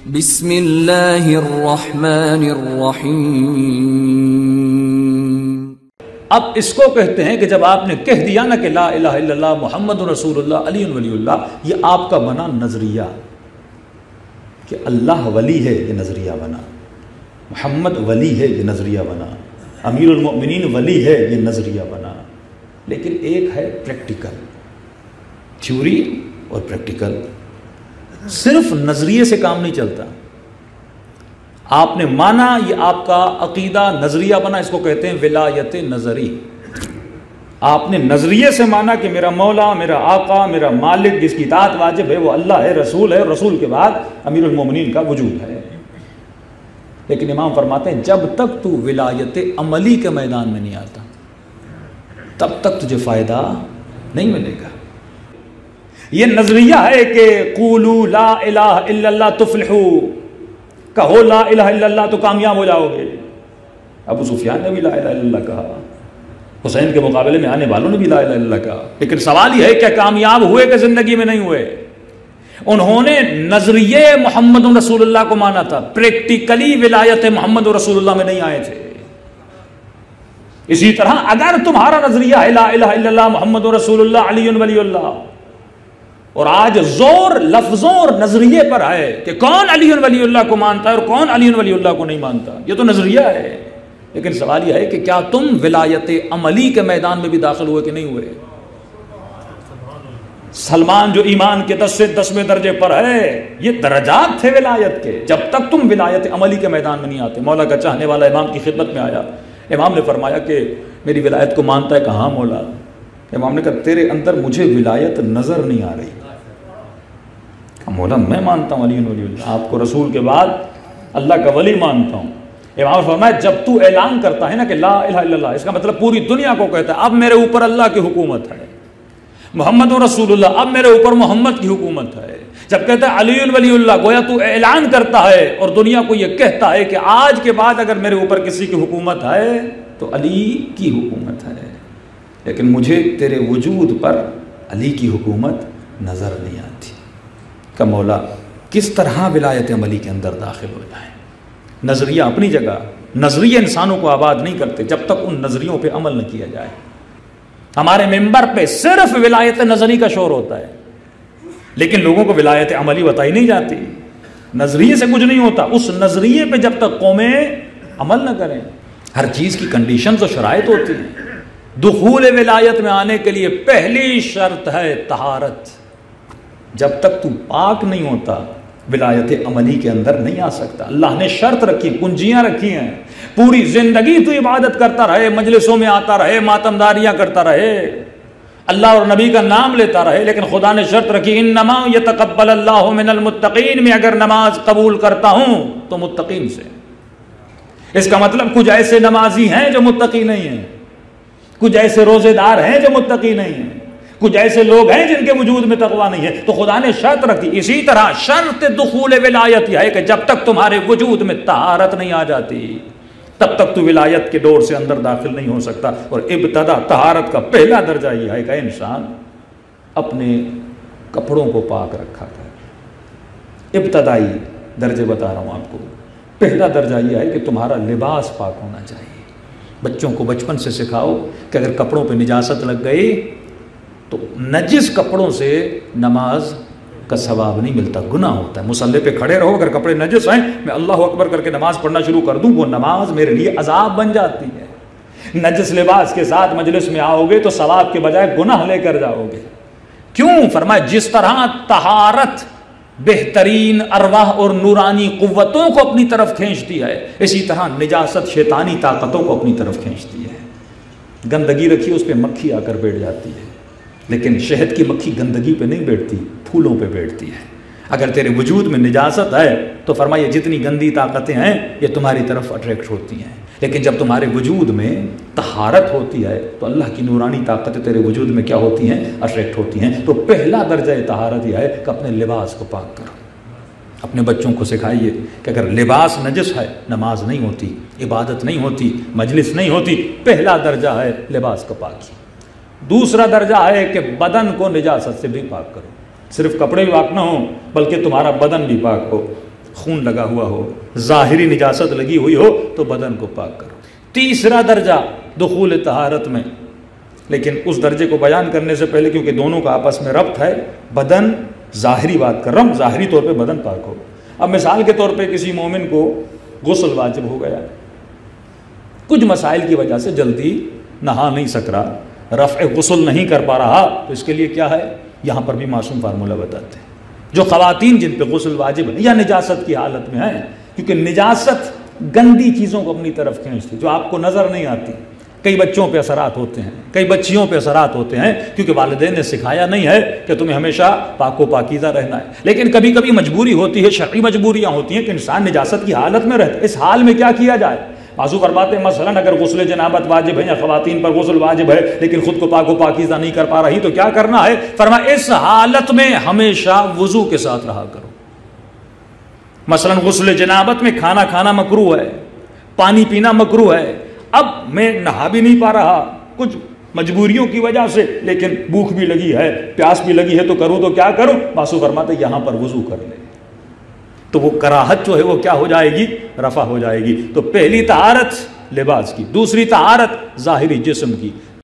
بسم اللہ الرحمن الرحیم۔ اب اس کو کہتے ہیں کہ جب آپ نے کہہ دیا نا کہ لا الہ الا اللہ محمد رسول اللہ علی ولی اللہ، یہ آپ کا بنا نظریہ کہ اللہ ولی ہے، یہ نظریہ بنا، محمد ولی ہے، یہ نظریہ بنا، امیر المؤمنین ولی ہے، یہ نظریہ بنا۔ لیکن ایک ہے پریکٹیکل، تھیوری اور پریکٹیکل۔ صرف نظریے سے کام نہیں چلتا، آپ نے مانا، یہ آپ کا عقیدہ نظریہ بنا، اس کو کہتے ہیں ولایت نظری۔ آپ نے نظریے سے مانا کہ میرا مولا، میرا آقا، میرا مالک جس کی اطاعت واجب ہے وہ اللہ ہے، رسول ہے، رسول کے بعد امیر المومنین کا وجود ہے۔ لیکن امام فرماتے ہیں جب تک تو ولایت عملی کے میدان میں نہیں آتا تب تک تجھے فائدہ نہیں ملے گا۔ یہ نظریہ ہے کہ قولوا لا الہ الا اللہ تفلحوا، کہو لا الہ الا اللہ تو کامیاب ہو جاؤ گے۔ ابو سفیان نے بھی لا الہ الا اللہ کہا، حسین کے مقابلے میں آنے والوں نے بھی لا الہ الا اللہ کہا، لیکن سوال یہ ہے کیا کامیاب ہوئے کہ زندگی میں نہیں ہوئے؟ انہوں نے نظریے محمد رسول اللہ کو مانا تھا، پریکٹیکلی ولایت محمد رسول اللہ میں نہیں آئے تھے۔ اسی طرح اگر تمہارا نظریہ ہے لا الہ الا اللہ محمد رسول اللہ علی ولی اللہ، اور آج زور لفظوں اور نظریے پر ہے کہ کون علی ولی اللہ کو مانتا ہے اور کون علی ولی اللہ کو نہیں مانتا، یہ تو نظریہ ہے۔ لیکن سوال یہ ہے کہ کیا تم ولایت عملی کے میدان میں بھی داخل ہوئے کہ نہیں ہوئے؟ سلمان جو ایمان کے 10 سے 10ویں درجے پر ہے، یہ درجات تھے ولایت کے۔ جب تک تم ولایت عملی کے میدان میں نہیں آتے، مولا کا چاہنے والا امام کی خدمت میں آیا، امام نے فرمایا کہ میری ولایت کو مانتا ہے؟ کہاں مولا؟ امام نے کہا تیرے اندر مجھے ولایت نظر نہیں آ رہی۔ مولا میں مانتا ہوں علی ولی اللہ، آپ کو رسول کے بعد اللہ کا ولی مانتا ہوں۔ امام فرمایا جب تو اعلان کرتا ہے نا کہ لا الہ الا اللہ، اس کا مطلب پوری دنیا کو کہتا ہے اب میرے اوپر اللہ کی حکومت ہے، محمد رسول اللہ، اب میرے اوپر محمد کی حکومت ہے۔ جب کہتا ہے علی ولی اللہ، گویا تو اعلان کرتا ہے اور دنیا کو یہ کہتا ہے کہ آج کے بعد اگر میرے اوپر کسی کی حکومت ہے تو علی کی حکومت ہے، لیکن مجھے تیرے وجود پر علی کی حکومت نظر نہیں آتی۔ کہ مولا کس طرح ولایت عملی کے اندر داخل ہو جائیں؟ نظریہ اپنی جگہ، نظریے انسانوں کو آباد نہیں کرتے جب تک ان نظریوں پہ عمل نہ کیا جائے۔ ہمارے ممبر پہ صرف ولایت نظری کا شور ہوتا ہے، لیکن لوگوں کو ولایت عملی بتائی نہیں جاتی۔ نظریے سے کچھ نہیں ہوتا، اس نظریے پہ جب تک قومیں عمل نہ کریں۔ ہر چیز کی کنڈیشنز و شرائط ہوتی ہیں۔ دخول ولایت میں آنے کے لیے پہلی شرط ہے طہارت۔ جب تک تو پاک نہیں ہوتا ولایت عملی کے اندر نہیں آ سکتا۔ اللہ نے شرط رکھی، کنجیاں رکھی ہیں۔ پوری زندگی تو عبادت کرتا رہے، مجلسوں میں آتا رہے، ماتمداریاں کرتا رہے، اللہ اور نبی کا نام لیتا رہے، لیکن خدا نے شرط رکھی انما یتقبل اللہ من المتقین، میں اگر نماز قبول کرتا ہوں تو متقین سے۔ اس کا مطلب کچھ ایسے نمازی ہیں جو متقی نہیں ہیں، کچھ ایسے روزے دار ہیں جو متقی نہیں ہیں، کچھ ایسے لوگ ہیں جن کے وجود میں تقویٰ نہیں ہے، تو خدا نے شرط رکھی۔ اسی طرح شرط دخول ولایت یہ ہے کہ جب تک تمہارے وجود میں طہارت نہیں آ جاتی تب تک تو ولایت کے ڈور سے اندر داخل نہیں ہو سکتا۔ اور ابتدا طہارت کا پہلا درجہ یہ ہے کہ انسان اپنے کپڑوں کو پاک رکھا تھا۔ ابتدائی درجے بتا رہا ہوں آپ کو۔ پہلا درجہ یہ ہے کہ تمہارا لباس پاک ہونا چاہیے۔ بچوں کو بچپن سے سکھاؤ کہ اگر کپڑوں پہ نجاست لگ گئی تو نجس کپڑوں سے نماز کا ثواب نہیں ملتا، گناہ ہوتا ہے۔ مصلی پہ کھڑے رہو، اگر کپڑے نجس ہیں میں اللہ اکبر کر کے نماز پڑھنا شروع کر دوں، وہ نماز میرے لیے عذاب بن جاتی ہے۔ نجس لباس کے ساتھ مجلس میں آؤ گے تو ثواب کے بجائے گناہ لے کر جاؤ گے۔ کیوں؟ فرمایا جس طرح طہارت بہترین ارواح اور نورانی قوتوں کو اپنی طرف کھینچتی ہے، اسی طرح نجاست شیطانی طاقتوں کو اپنی طرف کھینچتی ہے۔ گندگی رکھی اس پہ مکھی آ کر بیٹھ جاتی ہے، لیکن شہد کی مکھی گندگی پہ نہیں بیٹھتی، پھولوں پہ بیٹھتی ہے۔ اگر تیرے وجود میں نجاست ہے تو فرمایا جتنی گندی طاقتیں ہیں یہ تمہاری طرف اٹریکٹ ہوتی ہیں، لیکن جب تمہارے وجود میں طہارت ہوتی ہے تو اللہ کی نورانی طاقتیں تیرے وجود میں کیا ہوتی ہیں؟ اٹریکٹ ہوتی ہیں۔ تو پہلا درجہ طہارت یہ ہے کہ اپنے لباس کو پاک کرو۔ اپنے بچوں کو سکھائیے کہ اگر لباس نجس ہے نماز نہیں ہوتی، عبادت نہیں ہوتی، مجلس نہیں ہوتی۔ پہلا درجہ ہے لباس کو پاکی۔ دوسرا درجہ ہے کہ بدن کو نجاست سے بھی پاک کرو، صرف کپڑے بھی پاک نہ ہوں بلکہ تمہارا بدن بھی پاک ہو۔ خون لگا ہوا ہو، ظاہری نجاست لگی ہوئی ہو تو بدن کو پاک کرو۔ تیسرا درجہ دخول طہارت میں، لیکن اس درجے کو بیان کرنے سے پہلے کیونکہ دونوں کا آپس میں ربط ہے، بدن ظاہری بات کر رہا ہوں، ظاہری طور پہ بدن پاک ہو۔ اب مثال کے طور پہ کسی مومن کو غسل واجب ہو گیا، کچھ مسائل کی وجہ سے جلدی نہا نہیں سک رہا، رفع غسل نہیں کر پا رہا، تو اس کے لیے کیا ہے؟ یہاں پر بھی معصوم فارمولہ بتاتے ہیں۔ جو خواتین جن پہ غسل واجب ہے یا نجاست کی حالت میں ہیں، کیونکہ نجاست گندی چیزوں کو اپنی طرف کھینچتی جو آپ کو نظر نہیں آتی، کئی بچوں پہ اثرات ہوتے ہیں، کئی بچیوں پہ اثرات ہوتے ہیں، کیونکہ والدین نے سکھایا نہیں ہے کہ تمہیں ہمیشہ پاک و پاکیزہ رہنا ہے، لیکن کبھی کبھی مجبوری ہوتی ہے، شرعی مجبوریاں ہوتی ہیں کہ انسان نجاست کی حالت میں رہتا ہے۔ اس حال میں کیا کیا جائے؟ بازو فرماتے ہیں مثلاً اگر غسل جنابت واجب ہے یا خواتین پر غسل واجب ہے لیکن خود کو پاک و پاکیزہ نہیں کر پا رہی تو کیا کرنا ہے؟ فرمایا اس حالت میں ہمیشہ وضو کے ساتھ رہا کرو۔ مثلاً غسل جنابت میں کھانا کھانا مکروہ ہے، پانی پینا مکروہ ہے، اب میں نہا بھی نہیں پا رہا کچھ مجبوریوں کی وجہ سے، لیکن بھوک بھی لگی ہے، پیاس بھی لگی ہے، تو کروں تو کیا کروں؟ بازو فرماتے ہیں یہاں پر وضو کر لے، تو وہ کراہت جو ہے وہ کیا ہو جائے گی؟ رفع ہو جائے گی۔ تو پہلی طہارت لباس کی، دوسری طہارت ظاہری جسم کی،